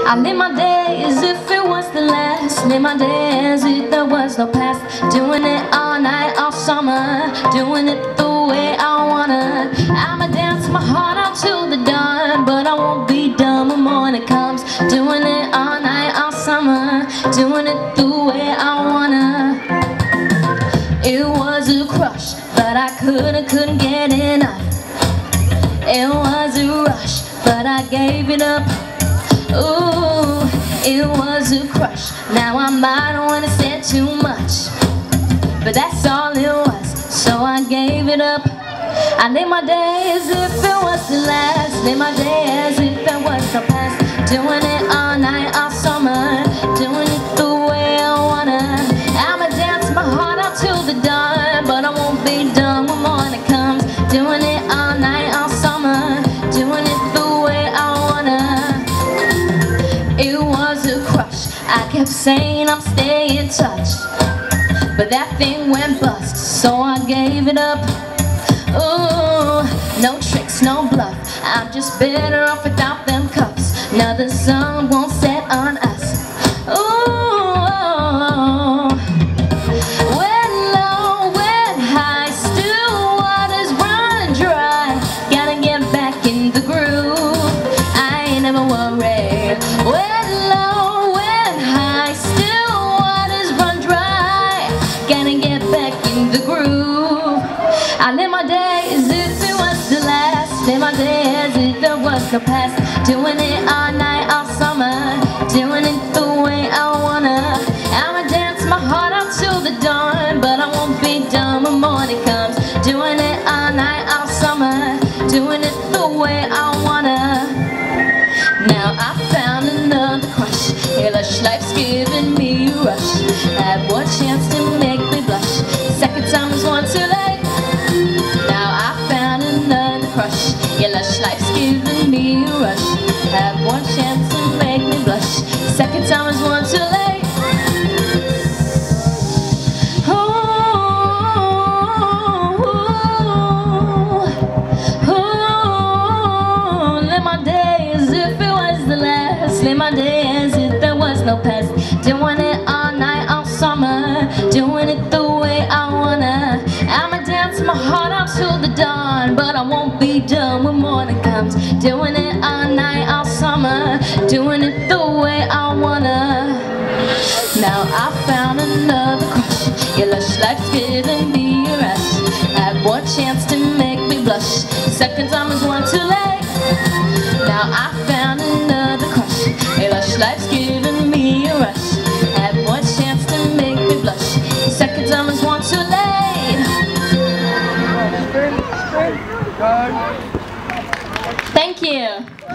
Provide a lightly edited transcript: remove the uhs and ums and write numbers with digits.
I live my day as if it was the last. Live my day as if there was no past. Doing it all night, all summer. Doing it the way I wanna. I'ma dance my heart out till the dawn, but I won't be done when morning comes. Doing it all night, all summer. Doing it the way I wanna. It was a crush, but I couldn't get enough. It was a rush, but I gave it up. Ooh, it was a crush. Now I might wanna say too much, but that's all it was, so I gave it up. I live my day as if it was the last. Live my day as if there was no past. Doing it all night, all summer. Doing it the way I wanna. I'ma dance my heart out till the dawn, but I won't be done when morning comes. Doing it all night, all summer. Doing it the way I wanna. It was a crush. I kept saying I'm staying in touch, but that thing went bust, so I gave it up. Ooh, no tricks, no bluff. I'm just better off without them cuffs. Now the sun won't set on us. Ooh, when low, when high, still waters run dry. Gotta get back in the groove. I ain't never worried. When low, when high, still waters run dry. Gotta get back in the groove. I live my day as if it was the last. Live my day as if there was no past. Doing it all night, all summer. Doing it the way I wanna. I'ma dance my heart out till the dawn, but I won't be done when morning comes. Doing it all night, all summer. Doing it the way I wanna. Now I found another crush. Hellish life's giving me a rush. Had one chance to make me blush. Second time was one too late. Now I found another crush. Hellish life's giving me a rush. Had one chance to make me blush. Second time was one too late. Ooh, ooh, ooh. Live my day as if it was the last. Live my day as if there was no past. Doing it all night, all summer. Doing it the way I wanna. I'ma dance my heart out till the dawn, but I won't be done when morning comes. Doing it all night, all summer. Doing it the way I wanna. Now I found another crush. Your lush life's giving me a rush. Had one chance to make me blush. Second time was one too late. Now I found another crush. Your lush life's giving me a rush. Had one chance to make me blush. Second time was one too late. Thank you.